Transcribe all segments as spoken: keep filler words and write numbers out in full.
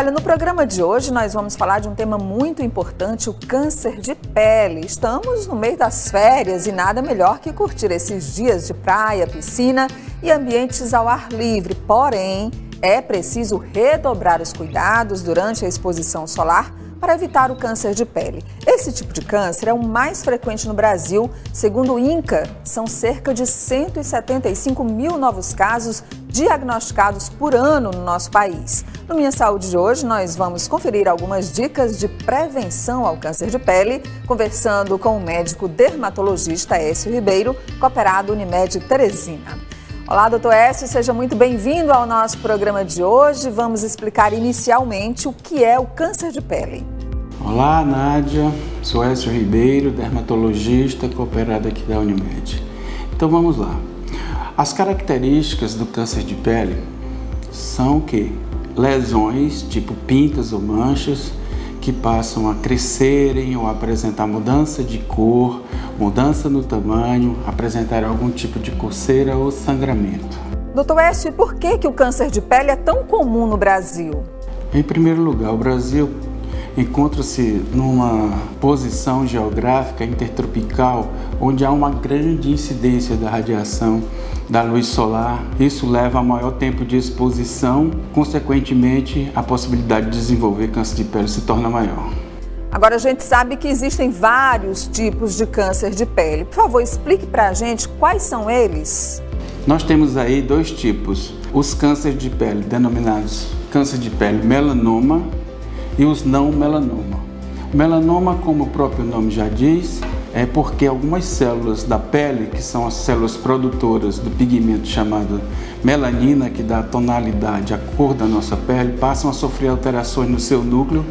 Olha, no programa de hoje nós vamos falar de um tema muito importante, o câncer de pele. Estamos no meio das férias e nada melhor que curtir esses dias de praia, piscina e ambientes ao ar livre. Porém, é preciso redobrar os cuidados durante a exposição solar para evitar o câncer de pele. Esse tipo de câncer é o mais frequente no Brasil. Segundo o INCA, são cerca de cento e setenta e cinco mil novos casos diagnosticados por ano no nosso país. No Minha Saúde de hoje, nós vamos conferir algumas dicas de prevenção ao câncer de pele, conversando com o médico dermatologista Écio Ribeiro, cooperado Unimed Teresina. Olá, doutor Écio, seja muito bem-vindo ao nosso programa de hoje. Vamos explicar inicialmente o que é o câncer de pele. Olá, Nádia. Sou Écio Ribeiro, dermatologista, cooperado aqui da Unimed. Então vamos lá. As características do câncer de pele são o quê? Lesões, tipo pintas ou manchas, que passam a crescerem ou apresentar mudança de cor, mudança no tamanho, apresentar algum tipo de coceira ou sangramento. doutor Écio, e por que que o câncer de pele é tão comum no Brasil? Em primeiro lugar, o Brasil encontra-se numa posição geográfica intertropical, onde há uma grande incidência da radiação da luz solar. Isso leva a maior tempo de exposição, consequentemente, a possibilidade de desenvolver câncer de pele se torna maior. Agora, a gente sabe que existem vários tipos de câncer de pele. Por favor, explique pra a gente quais são eles. Nós temos aí dois tipos, os cânceres de pele denominados câncer de pele melanoma e os não melanoma. O melanoma, como o próprio nome já diz, é porque algumas células da pele, que são as células produtoras do pigmento chamado melanina, que dá a tonalidade, a cor da nossa pele, passam a sofrer alterações no seu núcleo,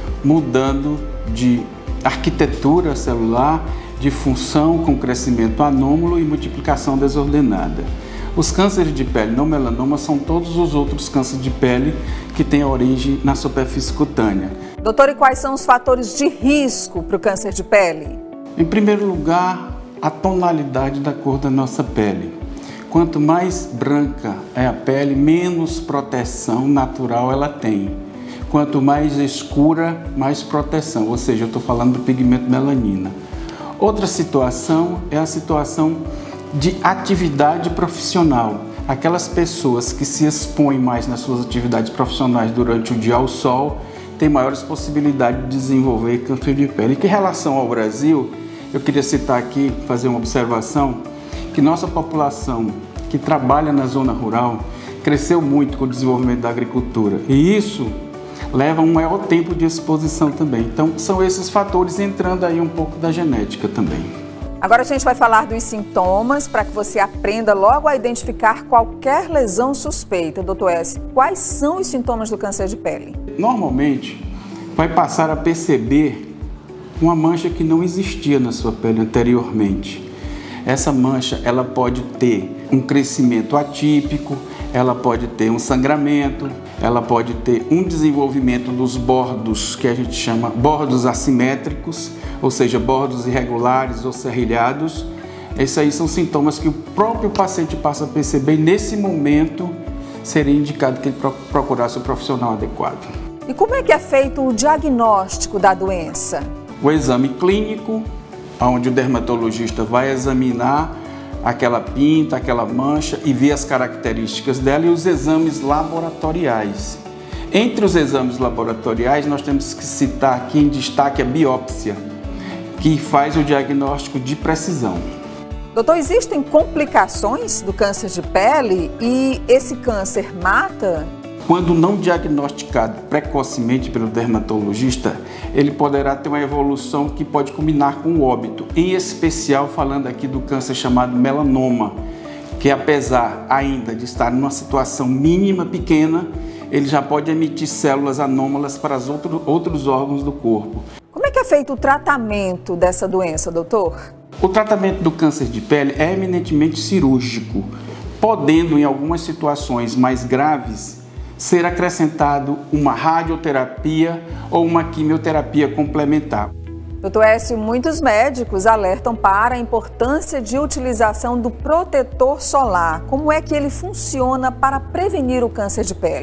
mudando de arquitetura celular, de função com crescimento anômalo e multiplicação desordenada. Os cânceres de pele não melanoma são todos os outros cânceres de pele que têm origem na superfície cutânea. Doutor, e quais são os fatores de risco para o câncer de pele? Em primeiro lugar, a tonalidade da cor da nossa pele. Quanto mais branca é a pele, menos proteção natural ela tem. Quanto mais escura, mais proteção, ou seja, eu estou falando do pigmento melanina. Outra situação é a situação de atividade profissional. Aquelas pessoas que se expõem mais nas suas atividades profissionais durante o dia ao sol têm maiores possibilidades de desenvolver câncer de pele. E que em relação ao Brasil, eu queria citar aqui, fazer uma observação, que nossa população que trabalha na zona rural cresceu muito com o desenvolvimento da agricultura. E isso leva a um maior tempo de exposição também. Então, são esses fatores entrando aí um pouco da genética também. Agora a gente vai falar dos sintomas para que você aprenda logo a identificar qualquer lesão suspeita. doutor Écio, quais são os sintomas do câncer de pele? Normalmente, vai passar a perceber uma mancha que não existia na sua pele anteriormente. Essa mancha, ela pode ter um crescimento atípico, ela pode ter um sangramento, ela pode ter um desenvolvimento dos bordos, que a gente chama bordos assimétricos, ou seja, bordos irregulares ou serrilhados. Esses aí são sintomas que o próprio paciente passa a perceber e nesse momento seria indicado que ele procurasse o profissional adequado. E como é que é feito o diagnóstico da doença? O exame clínico, onde o dermatologista vai examinar aquela pinta, aquela mancha e ver as características dela, e os exames laboratoriais. Entre os exames laboratoriais, nós temos que citar aqui em destaque a biópsia, que faz o diagnóstico de precisão. Doutor, existem complicações do câncer de pele e esse câncer mata? Quando não diagnosticado precocemente pelo dermatologista, ele poderá ter uma evolução que pode culminar com o óbito, em especial falando aqui do câncer chamado melanoma, que apesar ainda de estar numa situação mínima, pequena, ele já pode emitir células anômalas para os outro, outros órgãos do corpo. Como é que é feito o tratamento dessa doença, doutor? O tratamento do câncer de pele é eminentemente cirúrgico, podendo em algumas situações mais graves ser acrescentado uma radioterapia ou uma quimioterapia complementar. doutor Écio, muitos médicos alertam para a importância de utilização do protetor solar. Como é que ele funciona para prevenir o câncer de pele?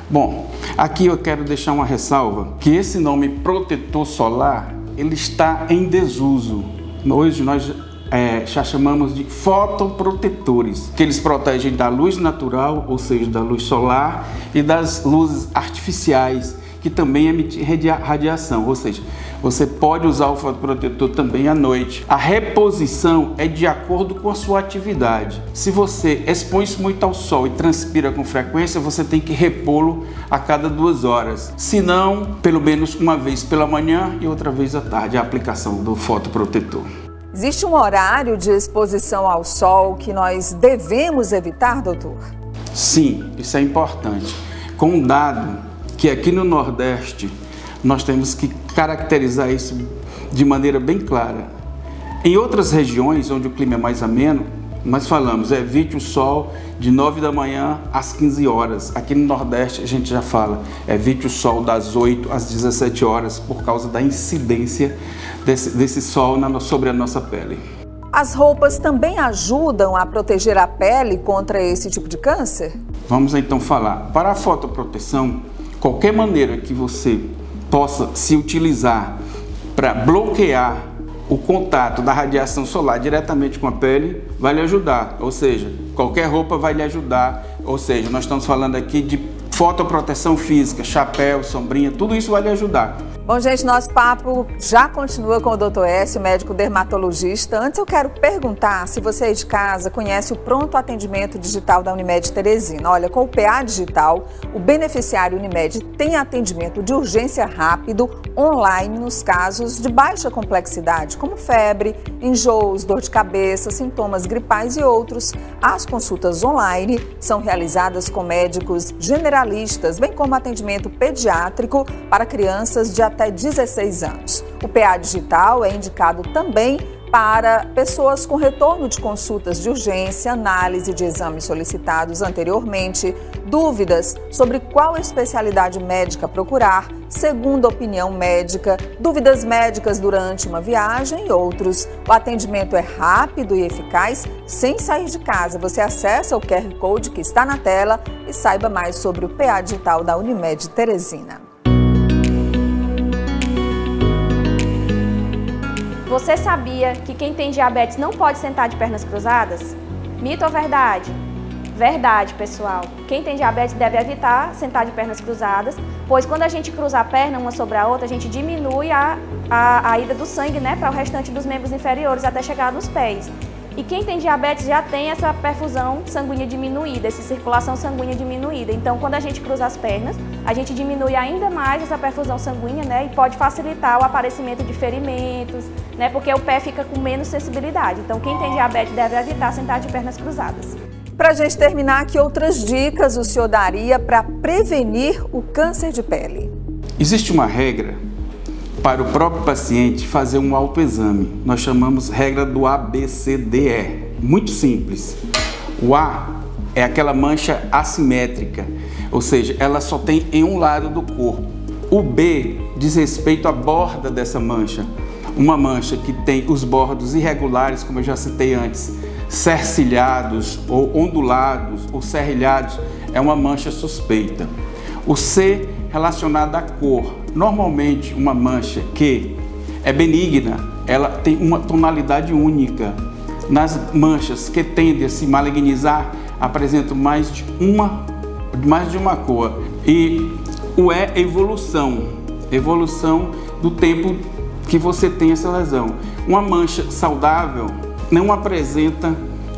Bom, aqui eu quero deixar uma ressalva, que esse nome protetor solar, ele está em desuso. Hoje nós é, já chamamos de fotoprotetores, que eles protegem da luz natural, ou seja, da luz solar, e das luzes artificiais, que também emitem radiação, ou seja, você pode usar o fotoprotetor também à noite. A reposição é de acordo com a sua atividade. Se você expõe-se muito ao sol e transpira com frequência, você tem que repô-lo a cada duas horas. Se não, pelo menos uma vez pela manhã e outra vez à tarde, a aplicação do fotoprotetor. Existe um horário de exposição ao sol que nós devemos evitar, doutor? Sim, isso é importante. Com um dado que aqui no Nordeste nós temos que caracterizar isso de maneira bem clara. Em outras regiões onde o clima é mais ameno, nós falamos, evite o sol de nove da manhã às quinze horas. Aqui no Nordeste a gente já fala, evite o sol das oito às dezessete horas, por causa da incidência desse, desse sol na, sobre a nossa pele. As roupas também ajudam a proteger a pele contra esse tipo de câncer? Vamos então falar. Para a fotoproteção, qualquer maneira que você possa se utilizar para bloquear o contato da radiação solar diretamente com a pele vai lhe ajudar, ou seja, qualquer roupa vai lhe ajudar, ou seja, nós estamos falando aqui de fotoproteção física, chapéu, sombrinha, tudo isso vai lhe ajudar. Bom, gente, nosso papo já continua com o doutor Écio, médico dermatologista. Antes eu quero perguntar se você aí de casa conhece o pronto atendimento digital da Unimed Teresina. Olha, com o P A Digital, o beneficiário Unimed tem atendimento de urgência rápido online nos casos de baixa complexidade, como febre, enjoos, dor de cabeça, sintomas gripais e outros. As consultas online são realizadas com médicos generalistas, bem como atendimento pediátrico para crianças de até dezesseis anos. O P A Digital é indicado também para pessoas com retorno de consultas de urgência, análise de exames solicitados anteriormente, dúvidas sobre qual especialidade médica procurar, segunda opinião médica, dúvidas médicas durante uma viagem e outros. O atendimento é rápido e eficaz, sem sair de casa. Você acessa o Q R Code que está na tela e saiba mais sobre o P A Digital da Unimed Teresina. Você sabia que quem tem diabetes não pode sentar de pernas cruzadas? Mito ou verdade? Verdade, pessoal. Quem tem diabetes deve evitar sentar de pernas cruzadas, pois quando a gente cruza a perna uma sobre a outra, a gente diminui a, a, a ida do sangue, né, para o restante dos membros inferiores até chegar nos pés. E quem tem diabetes já tem essa perfusão sanguínea diminuída, essa circulação sanguínea diminuída. Então, quando a gente cruza as pernas, a gente diminui ainda mais essa perfusão sanguínea, né, e pode facilitar o aparecimento de ferimentos, né, porque o pé fica com menos sensibilidade. Então, quem tem diabetes deve evitar sentar de pernas cruzadas. Para a gente terminar, que outras dicas o senhor daria para prevenir o câncer de pele? Existe uma regra para o próprio paciente fazer um autoexame. Nós chamamos regra do A B C D E. Muito simples. O A é aquela mancha assimétrica, ou seja, ela só tem em um lado do corpo. O B diz respeito à borda dessa mancha. Uma mancha que tem os bordos irregulares, como eu já citei antes, cercilhados ou ondulados ou serrilhados, é uma mancha suspeita. O C relacionado à cor. Normalmente uma mancha que é benigna, ela tem uma tonalidade única. Nas manchas que tendem a se malignizar, apresentam mais de uma, mais de uma cor. E o E é evolução, evolução do tempo que você tem essa lesão. Uma mancha saudável não apresenta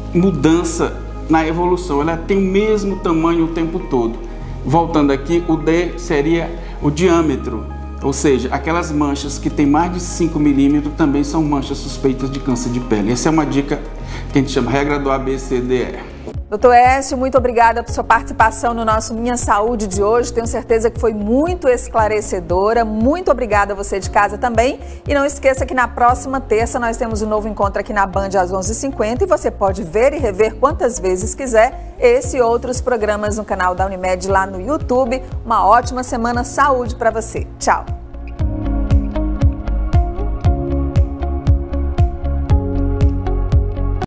mudança na evolução, ela tem o mesmo tamanho o tempo todo. Voltando aqui, o D seria o diâmetro, ou seja, aquelas manchas que têm mais de cinco milímetros também são manchas suspeitas de câncer de pele. Essa é uma dica que a gente chama regra do A B C D E. doutor Écio, muito obrigada por sua participação no nosso Minha Saúde de hoje. Tenho certeza que foi muito esclarecedora. Muito obrigada a você de casa também. E não esqueça que na próxima terça nós temos um novo encontro aqui na Band às onze e cinquenta e você pode ver e rever quantas vezes quiser esse e outros programas no canal da Unimed lá no YouTube. Uma ótima semana saúde para você. Tchau!